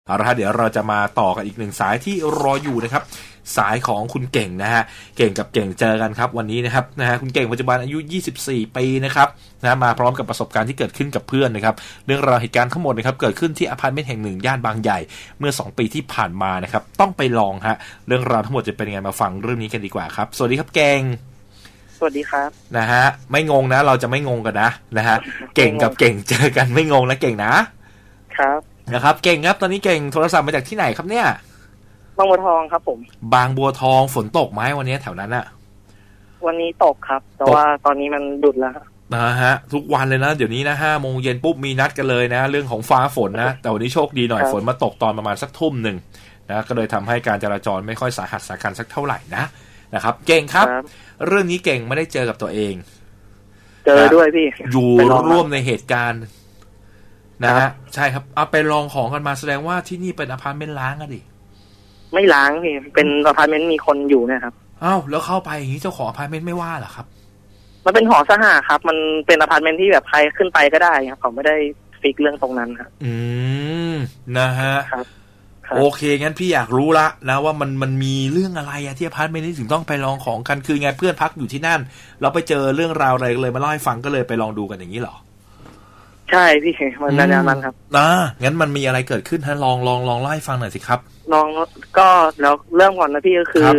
เอาละครับเดี๋ยวเราจะมาต่อกันอีกหนึ่งสายที่รออยู่นะครับสายของคุณเก่งนะฮะเก่งกับเก่งเจอกันครับวันนี้นะครับคุณเก่งปัจจุบันอายุ24ปีนะครับมาพร้อมกับประสบการณ์ที่เกิดขึ้นกับเพื่อนนะครับเรื่องราวเหตุการณ์ทั้งหมดนะครับเกิดขึ้นที่อพาร์ตเมนต์แห่งหนึ่งย่านบางใหญ่เมื่อ2ปีที่ผ่านมานะครับต้องไปลองฮะเรื่องราวทั้งหมดจะเป็นยังไงมาฟังเรื่องนี้กันดีกว่าครับสวัสดีครับเก่งสวัสดีครับนะฮะไม่งงนะเราจะไม่งงกันนะฮะเก่งกับเก่งเจอกันไม่งงนะเก่งนะครับนะครับเก่งครับตอนนี้เก่งโทรศัพท์มาจากที่ไหนครับเนี่ยบางบัวทองครับผมบางบัวทองฝนตกไหมวันนี้แถวนั้นอะวันนี้ตกครับแต่ว่าตอนนี้มันหยุดแล้วนะฮะทุกวันเลยนะเดี๋ยวนี้นะ5 โมงเย็นปุ๊บมีนัดกันเลยนะเรื่องของฟ้าฝนนะแต่วันนี้โชคดีหน่อยฝนมาตกตอนประมาณสักทุ่มหนึ่งนะก็เลยทำให้การจราจรไม่ค่อยสาหัสสากันสักเท่าไหร่นะครับเก่งครับเรื่องนี้เก่งไม่ได้เจอกับตัวเองเจอด้วยพี่อยู่ร่วมในเหตุการณ์นะฮะใช่ครับเอาไปลองของกันมาแสดงว่าที่นี่เป็นอพาร์ตเมนต์ล้างอะดิไม่ล้างพี่เป็นอพาร์ตเมนต์มีคนอยู่นะครับอ้าวแล้วเข้าไปอย่างนี้เจ้าของอพาร์ตเมนต์ไม่ว่าเหรอครับมันเป็นหอสหครับมันเป็นอพาร์ตเมนต์ที่แบบใครขึ้นไปก็ได้ครับเขาไม่ได้ฟิกเรื่องตรงนั้นครับนะฮะครับโอเคงั้นพี่อยากรู้ละนะว่ามันมีเรื่องอะไรอะที่อพาร์ตเมนต์นี้ถึงต้องไปลองของกันคือไงเพื่อนพักอยู่ที่นั่นเราไปเจอเรื่องราวอะไรเลยมาเล่าให้ฟังก็เลยไปลองดูกันอย่างนี้เหรอใช่พี่มันแนวนั้นครับงั้นมันมีอะไรเกิดขึ้นฮะลองเล่าให้ฟังหน่อยสิครับลองก็แล้วเริ่มก่อนนะพี่ก็คือ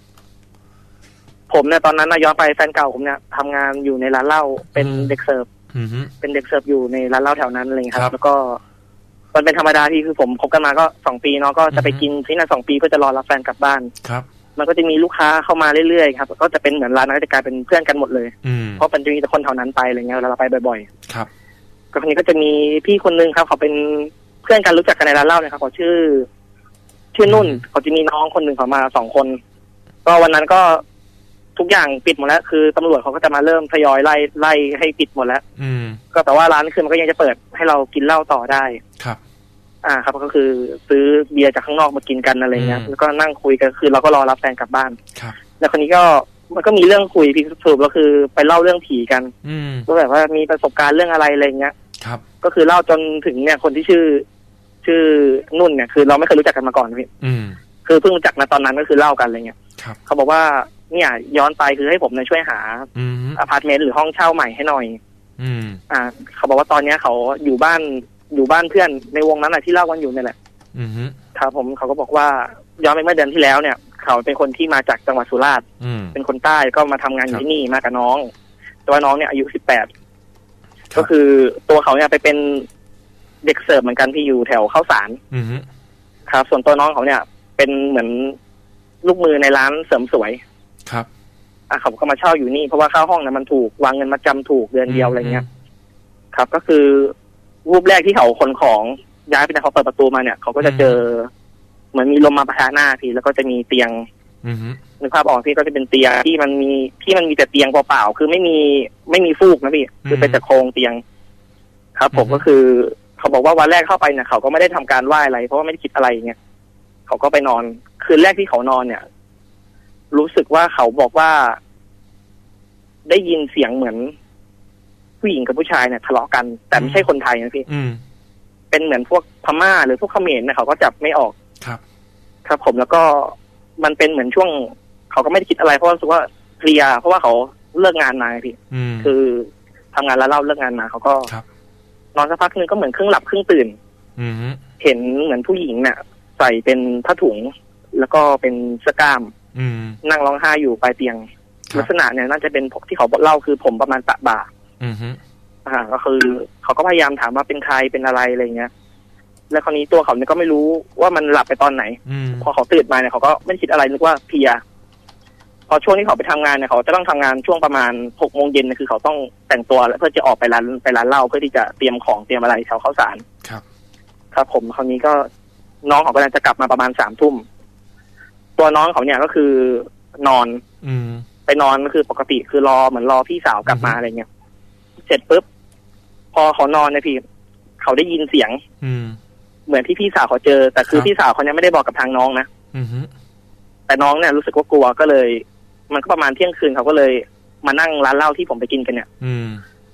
ผมเนี่ยตอนนั้นย้อนไปแฟนเก่าผมเนี่ยทำงานอยู่ในร้านเหล้าเป็นเด็กเสิร์ฟเป็นเด็กเสิร์ฟอยู่ในร้านเหล้าแถวนั้นเลยครับแล้วก็มันเป็นธรรมดาที่คือผมคบกันมาก็2 ปีเนาะก็จะไปกินที่นั่น2 ปีเพื่อจะรอรับแฟนกลับบ้านครับมันก็จะมีลูกค้าเข้ามาเรื่อยๆครับก็จะเป็นเหมือนร้านนั้นก็จะกลายเป็นเพื่อนกันหมดเลยเพราะมันจะมีแต่คนแถวนั้นไปอะไรเงี้ยเราไปบ่อยๆครับก็คนนี้ก็จะมีพี่คนนึงครับเขาเป็นเพื่อนกันรู้จักกันในร้านเหล้าเลยครับเขาชื่อนุ่นเขาจะมีน้องคนหนึ่งเขามา2 คนก็วันนั้นก็ทุกอย่างปิดหมดแล้วคือตำรวจเขาก็จะมาเริ่มทยอยไล่ให้ปิดหมดแล้วก็แต่ว่าร้านคือมันก็ยังจะเปิดให้เรากินเหล้าต่อได้ครับครับก็คือซื้อเบียร์จากข้างนอกมากินกันอะไรเงี้ยแล้วก็นั่งคุยกันคือเราก็รอรับแฟนกลับบ้านแล้วคนนี้ก็มันก็มีเรื่องคุยพี่สรุปก็คือไปเล่าเรื่องผีกันก็แบบว่ามีประสบการณ์เรื่องอะไรเงี้ยครับก็คือเล่าจนถึงเนี่ยคนที่ชื่อนุ่นเนี่ยคือเราไม่เคยรู้จักกันมาก่อนพี่คือเพิ่งรู้จักมาตอนนั้นก็คือเล่ากันอะไรเงี้ยเขาบอกว่าเนี่ยย้อนไปคือให้ผมเนี่ยช่วยหาอพาร์ตเมนต์หรือห้องเช่าใหม่ให้หน่อยเขาบอกว่าตอนนี้เขาอยู่บ้านเพื่อนในวงนั้นแหละที่เล่ากันอยู่นี่แหละครับผมเขาก็บอกว่าย้อนไปเมื่อเดือนที่แล้วเนี่ยเขาเป็นคนที่มาจากจังหวัดสุราษฎร์เป็นคนใต้ก็มาทำงานอยู่ที่นี่มากับน้องแต่ว่าน้องเนี่ยอายุ18ก็คือตัวเขาเนี่ยไปเป็นเด็กเสิร์ฟเหมือนกันที่อยู่แถวข้าวสารครับส่วนตัวน้องเขาเนี่ยเป็นเหมือนลูกมือในร้านเสริมสวยครับเขาก็มาเช่าอยู่นี่เพราะว่าค่าห้องเนี่ยมันถูกวางเงินมาจำถูกเดือนเดียวอะไรเงี้ยครับก็คือรูปแรกที่เขาขนของย้ายไปเนี่ยเขาเปิดประตูมาเนี่ยเขาก็จะเจอเหมือนมีลมมาปะทะหน้าพี่แล้วก็จะมีเตียงนึกภาพออกพี่ก็จะเป็นเตียงที่มันมีแต่เตียงเปล่าๆคือไม่มีฟูกนะพี่คือเป็นแต่โครงเตียงครับผมก็คือเขาบอกว่าวันแรกเข้าไปเนี่ยเขาก็ไม่ได้ทำการไหว้อะไรเพราะว่าไม่ได้คิดอะไรเงี้ยเขาก็ไปนอนคืนแรกที่เขานอนเนี่ยรู้สึกว่าเขาบอกว่าได้ยินเสียงเหมือนผู้หญิงกับผู้ชายเนี่ยทะเลาะกันแต่ไม่ใช่คนไทยนะพี่เป็นเหมือนพวกพม่าหรือพวกเขมรเนี่ยเขาก็จับไม่ออกครับผมแล้วก็มันเป็นเหมือนช่วงเขาก็ไม่ได้คิดอะไรเพราะรู้สึกว่าเพลียเพราะว่าเขาเลิกงานมาพี่คือทำงานแล้วเล่าเลิกงานมาเขาก็นอนสักพักนึงก็เหมือนครึ่งหลับครึ่งตื่นเห็นเหมือนผู้หญิงเนี่ยใส่เป็นผ้าถุงแล้วก็เป็นเสื้อกล้ามนั่งร้องไห้อยู่ปลายเตียงลักษณะเนี่ยน่าจะเป็นพวกที่เขาเล่าคือผมประมาณตะบ่าก็คือเขาก็พยายามถามว่าเป็นใครเป็นอะไรอะไรเงี้ยแล้วคราวนี้ตัวเขาเนี่ยก็ไม่รู้ว่ามันหลับไปตอนไหนพอเขาตื่นมาเนี่ยเขาก็ไม่คิดอะไรนึกว่าเพลียพอช่วงที่เขาไปทำงานเนี่ยเขาจะต้องทำงานช่วงประมาณ6 โมงเย็นคือเขาต้องแต่งตัวเพื่อจะออกไปร้านเหล้าเพื่อที่จะเตรียมของเตรียมอะไรแถวข้าวสารครับผมคราวนี้ก็น้องเขากำลังจะกลับมาประมาณ3 ทุ่มตัวน้องเขาเนี่ยก็คือนอนไปนอนก็คือปกติคือเหมือนรอพี่สาวกลับมาอะไรเงี้ยเสร็จปุ๊บพอเขานอนเนี่ยพี่เขาได้ยินเสียงเหมือนที่พี่สาวเขาเจอแต่คือพี่สาวเขาเนี่ยไม่ได้บอกกับทางน้องนะแต่น้องเนี่ยรู้สึกว่ากลัวก็เลยมันก็ประมาณเที่ยงคืนเขาก็เลยมานั่งร้านเหล้าที่ผมไปกินกันเนี่ย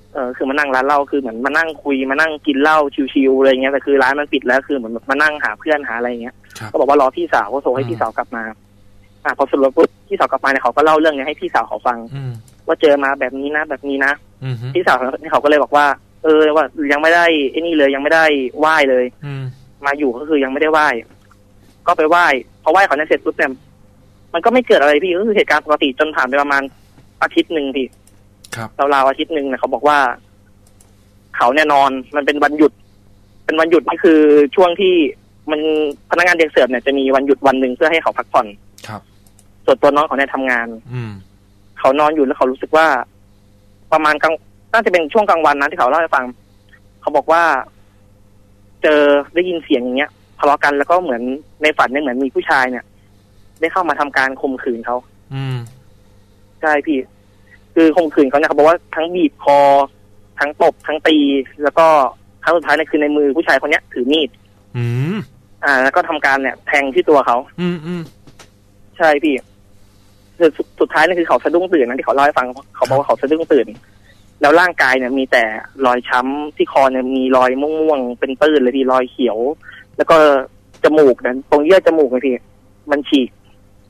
คือมานั่งร้านเหล้าคือเหมือนมานั่งคุยมานั่งกินเหล้าชิวๆอะไรเงี้ยแต่คือร้านมันปิดแล้วคือเหมือนมานั่งหาเพื่อนหาอะไรเงี้ยก็บอกว่ารอพี่สาวเขาโทรให้พี่สาวกลับมาพอสรุปปุ๊บพี่สาวกลับมาเนี่ยเขาก็เล่าเรื่องนี้ให้พี่สาวเขาฟังว่าเจอมาแบบนี้นะแบบนี้นะพี่สาวเขาก็เลยบอกว่าว่ายังไม่ได้ไอ้นี่เลยยังไม่ได้ไหว้เลยมาอยู่ก็คือยังไม่ได้ไหว้ก็ไปไหว้พอไหว้เขาเนี่ยเสร็จปุ๊บเนี่ยมันก็ไม่เกิดอะไรพี่ก็คือเหตุการณ์ปกติจนผ่านไปประมาณอาทิตย์นึงพี่ราวๆอาทิตย์นึงเนี่ยเขาบอกว่าเขาเนี่ยนอนมันเป็นวันหยุดนี่คือช่วงที่มันพนักงานเด็กเสิร์ฟเนี่ยจะมีวันหยุดวันหนึ่งเพื่อให้เขาพักผ่อนส่วนตัวน้องเขาเนี่ยทำงานเขานอนอยู่แล้วเขารู้สึกว่าประมาณน่าจะเป็นช่วงกลางวันนะที่เขาเล่าให้ฟังเขาบอกว่าเจอได้ยินเสียงอย่างเงี้ยทะเลาะกันแล้วก็เหมือนในฝันเนี่ยเหมือนมีผู้ชายเนี่ยได้เข้ามาทำการข่มขืนเขาใช่พี่คือข่มขืนเขาเนี่ยเขาบอกว่าทั้งบีบคอทั้งตบทั้งตีแล้วก็ครั้งสุดท้ายเนี่ยคือในมือผู้ชายคนเนี้ยถือมีดแล้วก็ทำการเนี่ยแทงที่ตัวเขาใช่พี่สุดท้ายนี่คือเขาสะดุ้งตื่นนะที่เขาเล่าให้ฟังเขาบอกว่าเขาสะดุ้งตื่นแล้วร่างกายเนี่ยมีแต่รอยช้ำที่คอเนี่ยมีรอยม่วงๆเป็นปื้นเลยพี่รอยเขียวแล้วก็จมูกนั้นตรงเยื่อจมูกเลยพี่มันฉีก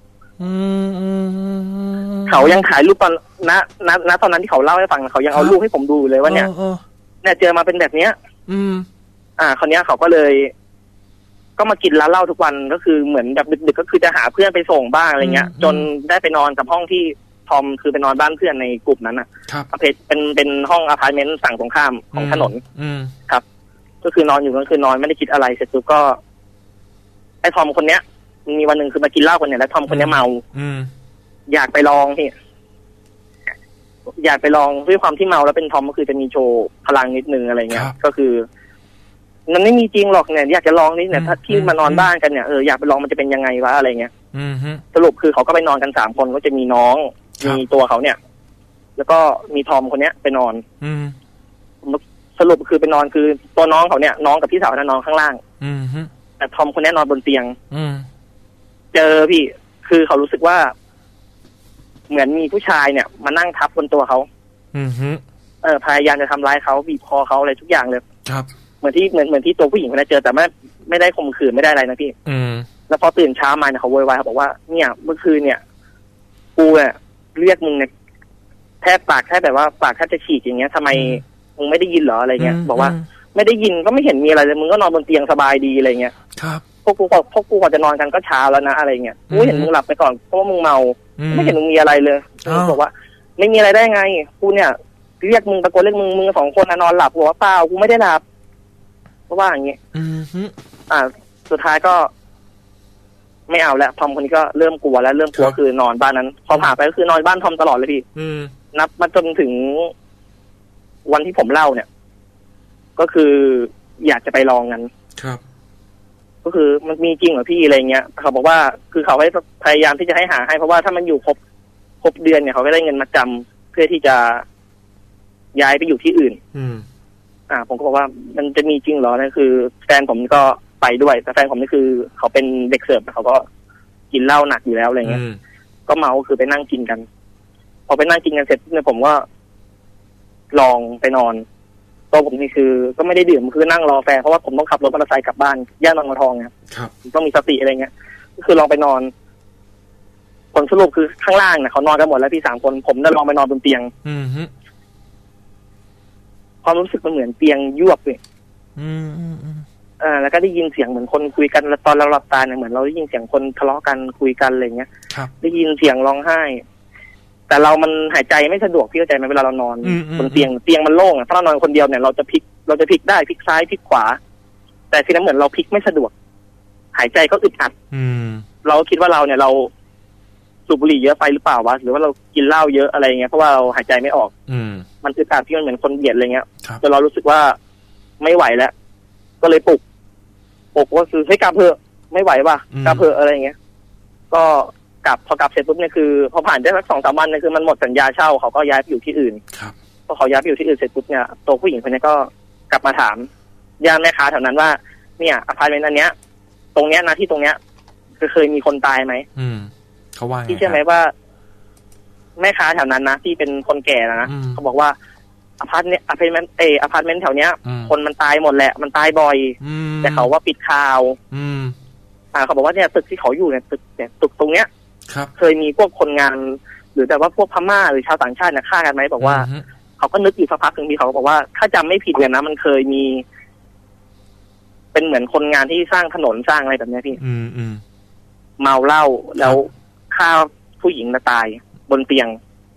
เขายังถ่ายรูปตอนณตอนนั้นที่เขาเล่าให้ฟังเขายังเอารูปให้ผมดูเลยว่าเนี่ยเจอมาเป็นแบบเนี้ยคราวนี้เขาก็เลยก็มากินร้านเหล้าทุกวันก็คือเหมือนแบบดึกๆก็คือจะหาเพื่อนไปส่งบ้างอะไรเงี้ยจนได้ไปนอนกับห้องที่ทอมคือไปนอนบ้านเพื่อนในกลุ่มนั้นอ่ะเป็นห้องอพาร์ตเมนต์ฝั่งตรงข้ามของถนนครับก็คือนอนอยู่ก็คือนอนไม่ได้คิดอะไรเสร็จปุ๊บก็ไอ้ทอมคนเนี้ยมีวันหนึ่งคือมากินเหล้ากันเนี่ยแล้วทอมคนเนี้ยเมาอยากไปลองพี่อยากไปลองด้วยความที่เมาแล้วเป็นทอมก็คือจะมีโชว์พลังนิดนึงอะไรเงี้ยก็คือมันไม่มีจริงหรอกเนี่ยอยากจะลองนี่เนี่ยถ้าที่มานอนบ้านกันเนี่ยอยากไปลองมันจะเป็นยังไงวะอะไรเงี้ยสรุปคือเขาก็ไปนอนกัน3 คนก็จะมีน้องมีตัวเขาเนี่ยแล้วก็มีทอมคนเนี้ยไปนอนสรุปคือไปนอนคือตัวน้องเขาเนี่ยน้องกับพี่สาวนอนข้างล่างแต่ทอมคนนี้นอนบนเตียงเจอพี่คือเขารู้สึกว่าเหมือนมีผู้ชายเนี่ยมานั่งทับบนตัวเขาพยายามจะทำร้ายเขาบีบคอเขาอะไรทุกอย่างเลยครับเหมือนที่ตัวผู้หญิงคนนั้นเจอแต่ไม่ได้ข่มขืนไม่ได้อะไรนะพี่แล้วพอตื่นเช้ามาเนี่ยเขาโวยวายเขาบอกว่าเนี่ยเมื่อคืนเนี่ยกูเนี่ยเรียกมึงเนี่ยแทบปากแทบแบบว่าปากแทบจะฉีกอย่างเงี้ยทำไมมึงไม่ได้ยินเหรออะไรเงี้ยบอกว่าไม่ได้ยินก็ไม่เห็นมีอะไรเลยมึงก็นอนบนเตียงสบายดีอะไรเงี้ยครับพวกกูก่อนจะนอนกันก็เช้าแล้วนะอะไรเงี้ยกูเห็นมึงหลับไปก่อนเพราะว่ามึงเมาไม่เห็นมึงมีอะไรเลยบอกว่าไม่มีอะไรได้ไงกูเนี่ยเรียกมึงตะโกนเรียกมึง2 คนนอนหลับบอกว่าเปล่ากูไม่ได้หลับเพราะว่าอย่างเงี้ยสุดท้ายก็ไม่เอาแล้วทอมคนนี้ก็เริ่มกลัวแล้วเริ่มกลัวคือนอนบ้านนั้นพอผ่านไปก็คือนอนบ้านทอมตลอดเลยพี่นับมาจนถึงวันที่ผมเล่าเนี่ยก็คืออยากจะไปลองกันครับก็คือมันมีจริงเหรอพี่อะไรเงี้ยเขาบอกว่าคือเขาพยายามที่จะให้หาให้เพราะว่าถ้ามันอยู่ครบเดือนเนี่ยเขาก็ได้เงินมาจำเพื่อที่จะย้ายไปอยู่ที่อื่นผมก็บอกว่ามันจะมีจริงเหรอนั่นคือแฟนผมก็ไปด้วยแต่แฟนผมนี่คือเขาเป็นเด็กเสิร์ฟเขาก็กินเหล้าหนักอยู่แล้วอะไรเงี้ยก็เมาคือไปนั่งกินกันพอไปนั่งกินกันเสร็จเนี่ยผมก็ลองไปนอนตัวผมนี่คือก็ไม่ได้ดื่มคือนั่งรอแฟนเพราะว่าผมต้องขับรถมอเตอร์ไซค์กลับบ้านย่านบางบัวทองเนี่ยต้องมีสติอะไรเงี้ยก็คือลองไปนอนผลสรุปคือข้างล่างเนี่ยเขานอนกันหมดแล้วพี่3 คนผมได้ลองไปนอนบนเตียงความรู้สึกมันเหมือนเตียงยวบเลยแล้วก็ได้ยินเสียงเหมือนคนคุยกันตอนเราหลับตาเนี่ยเหมือนเราได้ยินเสียงคนทะเลาะกันคุยกันอะไรเงี้ยได้ยินเสียงร้องไห้แต่มันหายใจไม่สะดวกพี่เข้าใจไหมเวลาเรานอนบนเตียงมันโล่งถ้าเรานอนคนเดียวเนี่ยเราจะพลิกได้พลิกซ้ายพลิกขวาแต่ทีนั้นเหมือนเราพลิกไม่สะดวกหายใจก็อึดอัดเราคิดว่าเราเนี่ยเราสูบบุหรี่เยอะไปหรือเปล่าวะหรือว่าเรากินเหล้าเยอะอะไรเงี้ยเพราะว่าเราหายใจไม่ออกมันอึดอัดที่มันเหมือนคนเบียดอะไรเงี้ยจนเรารู้สึกว่าไม่ไหวแล้วก็เลยปลุกก็คือให้กลับเถอะไม่ไหวว่ะกลับเถอะอะไรเงี้ยก็พอกลับเสร็จปุ๊บเนี่ยคือพอผ่านได้สัก2-3 วันเนี่ยคือมันหมดสัญญาเช่าเขาก็ย้ายไปอยู่ที่อื่นพอเขาย้ายไปอยู่ที่อื่นเสร็จปุ๊บเนี่ยตัวผู้หญิงคนนี้ก็กลับมาถามย่าแม่ค้าแถวนั้นว่าเนี่ยอพาร์ตเมนต์อันเนี้ยตรงเนี้ยนะที่ตรงเนี้ยเคยมีคนตายไหมเขาว่าที่เชื่อไหมว่าแม่ค้าแถวนั้นนะที่เป็นคนแก่นะเขาบอกว่าอพาร์ตเมนต์แถวเนี้ยคนมันตายหมดแหละมันตายบ่อยแต่เขาว่าปิดข่าวเขาบอกว่าเนี่ยตึกที่เขาอยู่เนี่ยตึกตรงเนี้ยเคยมีพวกคนงานหรือแต่ว่าพวกพม่าหรือชาวต่างชาติเนี่ยฆ่ากันไหมบอกว่าเขาก็นึกอยู่สักพักหนึ่งพี่เขาบอกว่าถ้าจำไม่ผิดเนี่ยนะมันเคยมีเป็นเหมือนคนงานที่สร้างถนนสร้างอะไรแบบนี้พี่เมาเหล้าแล้วฆ่าผู้หญิงตายบนเตียง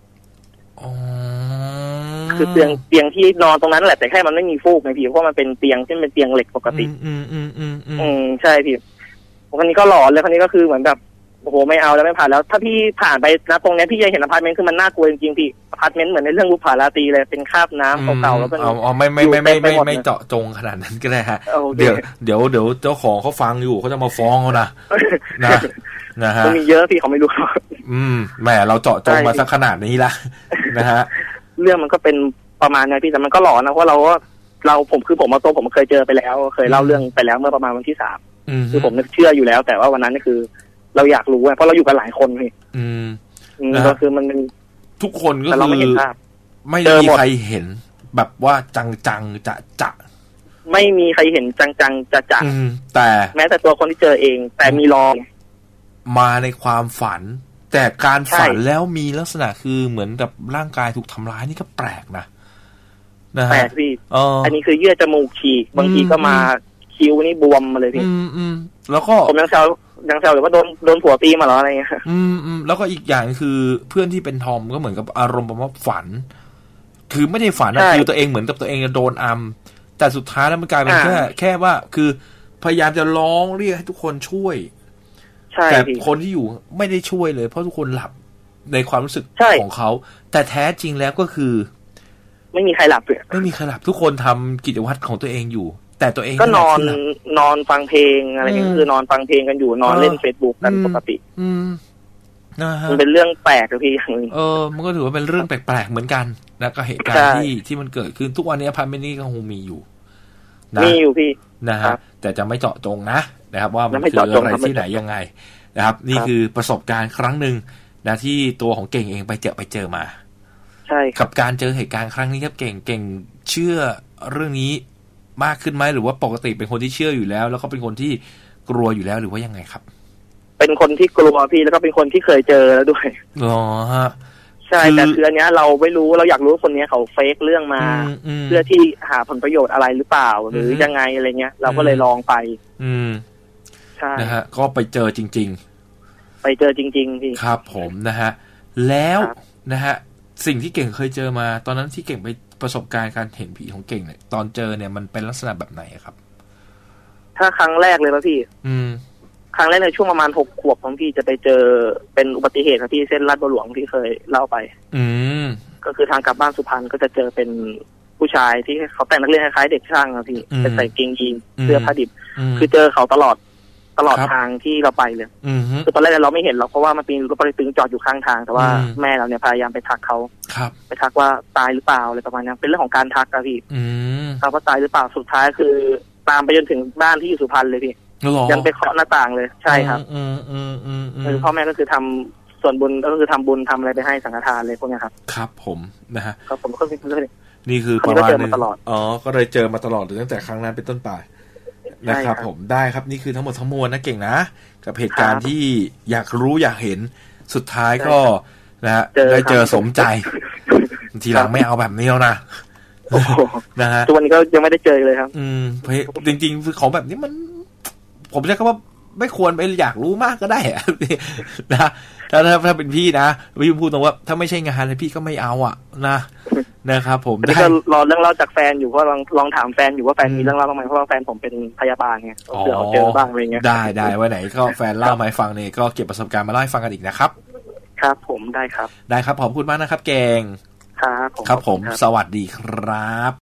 คือเตียงที่นอนตรงนั้นแหละแต่แค่มันไม่มีฟูกไงพี่เพราะมันเป็นเตียงที่เป็นเตียงเหล็กปกติใช่พี่คนนี้ก็หลอนเลยคนนี้ก็คือเหมือนแบบโอ้โหไม่เอาแล้วไม่ผ่านแล้วถ้าพี่ผ่านไปนะตรงนี้พี่จะเห็นอพาร์ตเมนต์คือมันน่ากลัวจริงๆพี่อพาร์ตเมนต์เหมือนในเรื่องบุพราตรีเลยเป็นคราบน้ำเก่าๆแล้วก็ไม่เจาะจงขนาดนั้นก็ได้ฮะเดี๋ยวเจ้าของเขาฟังอยู่เขาจะมาฟ้องเขานะฮะมีเยอะพี่เขาไม่รู้แหมเราเจาะจงมาสักขนาดนี้ละนะฮะเรื่องมันก็เป็นประมาณนี้พี่แต่มันก็หลอนนะเพราะผมมาตัวผมเคยเจอไปแล้วเคยเล่าเรื่องไปแล้วเมื่อประมาณวันที่3คือผมเชื่ออยู่แล้วแต่ว่าวันนั้นคือเราอยากรู้เพราะเราอยู่กันหลายคนพี่ก็คือมันเป็นทุกคนก็คือไม่มีใครเห็นแบบว่าจังจะไม่มีใครเห็นจังจะแต่แม้แต่ตัวคนที่เจอเองแต่มีลองมาในความฝันแต่การฝันแล้วมีลักษณะคือเหมือนกับร่างกายถูกทำร้ายนี่ก็แปลกนะแปลกพี่อันนี้คือเยื่อจมูกฉีกบางทีก็มาคิ้วนี่บวมมาเลยพี่แล้วก็ผมยังแซวหรือว่าโดนผัวตีมาหรออะไรเงี้ยแล้วก็อีกอย่างคือเพื่อนที่เป็นทอมก็เหมือนกับอารมณ์ประมาณฝันคือไม่ได้ฝันนะคือตัวเองเหมือนกับตัวเองจะโดนแต่สุดท้ายแล้วมันกลายเป็นแค่ว่าคือพยายามจะร้องเรียกให้ทุกคนช่วยแต่คนที่อยู่ไม่ได้ช่วยเลยเพราะทุกคนหลับในความรู้สึกของเขาแต่แท้จริงแล้วก็คือไม่มีใครหลับเลยไม่มีใครหลับทุกคนทำกิจวัตรของตัวเองอยู่แต่ตัวเองก็นอนฟังเพลงอะไรอย่างเงี้ยคือนอนฟังเพลงกันอยู่นอนเล่น Facebook กันปกติมันเป็นเรื่องแปลกเลยพี่อย่างนึงมันก็ถือว่าเป็นเรื่องแปลกๆเหมือนกันนะก็เหตุการณ์ที่มันเกิดขึ้นทุกวันนี้อพาร์ตเมนต์นี้ก็คงมีอยู่มีอยู่พี่นะฮะแต่จะไม่เจาะจงนะครับว่ามันคืออะไรที่ไหนยังไงนะครับนี่คือประสบการณ์ครั้งหนึ่งนะที่ตัวของเก่งเองไปเจอมาใช่กับการเจอเหตุการณ์ครั้งนี้ครับเก่งเชื่อเรื่องนี้มากขึ้นไหมหรือว่าปกติเป็นคนที่เชื่ออยู่แล้วแล้วก็เป็นคนที่กลัวอยู่แล้วหรือว่ายังไงครับเป็นคนที่กลัวพี่แล้วก็เป็นคนที่เคยเจอแล้วด้วยฮะใช่แต่คืออันนี้เราไม่รู้เราอยากรู้คนนี้เขาเฟกเรื่องมาเพื่อที่หาผลประโยชน์อะไรหรือเปล่าหรือยังไงอะไรเงี้ยเราก็เลยลองไปใช่นะฮะก็ไปเจอจริงๆพี่ครับผมนะฮะแล้วนะฮะสิ่งที่เก่งเคยเจอมาตอนนั้นที่เก่งไปประสบการณ์การเห็นผีของเก่งเนี่ยตอนเจอเนี่ยมันเป็นลักษณะแบบไหนครับถ้าครั้งแรกเลยป่ะพี่ครั้งแรกในช่วงประมาณ6 ขวบของพี่จะไปเจอเป็นอุบัติเหตุครับพี่เส้นลาดบัวหลวงที่เคยเล่าไปก็คือทางกลับบ้านสุพรรณก็จะเจอเป็นผู้ชายที่เขาแต่งนักเรียนคล้ายๆเด็กช่างครับพี่เป็นใส่เกงยีนเสื้อผ้าดิบคือเจอเขาตลอดทางที่เราไปเลยคือตอนแรกเราไม่เห็นหรอกเพราะว่ามันมีรถปอเต็กตึงจอดอยู่ข้างทางแต่ว่าแม่เราเนี่ยพยายามไปทักเขาไปทักว่าตายหรือเปล่าอะไรประมาณนี้เป็นเรื่องของการทักครับพี่เขาว่าตายหรือเปล่าสุดท้ายคือตามไปจนถึงบ้านที่อยู่สุพรรณเลยพี่ยังไปเคาะหน้าต่างเลยใช่ครับคือพ่อแม่ก็คือทำส่วนบุญก็คือทำบุญทำอะไรไปให้สังฆทานเลยพวกนี้ครับครับผมนะฮะครับผมก็คือนี่คือประมาณนึงก็เลยเจอมาตลอดตั้งแต่ครั้งนั้นเป็นต้นไปนะครับผมได้ครับนี่คือทั้งหมดทั้งมวลนะเก่งนะกับเหตุการณ์ที่อยากรู้อยากเห็นสุดท้ายก็นะฮะได้เจอสมใจทีหลังไม่เอาแบบนี้แล้วนะนะฮะทุกวันนี้ก็ยังไม่ได้เจอเลยครับจริงๆของแบบนี้มันผมใช้คำว่าไม่ควรไปอยากรู้มากก็ได้อะนะถ้าเป็นพี่นะพี่พูดตรงว่าถ้าไม่ใช่งานเลยพี่ก็ไม่เอานะครับผมได้ก็รอเรื่องเล่าจากแฟนอยู่เพราะลองถามแฟนอยู่ว่าแฟนมีเรื่องเล่าบ้างไหมเพราะว่าแฟนผมเป็นพยาบาลไงเผื่อเจอบ้างอะไรเงี้ยได้วันไหนก็แฟนเล่ามาให้ฟังเนี่ยก็เก็บประสบการณ์มาเล่าให้ฟังกันอีกนะครับครับผมได้ครับขอบคุณมากนะครับเก่งครับผมสวัสดีครับ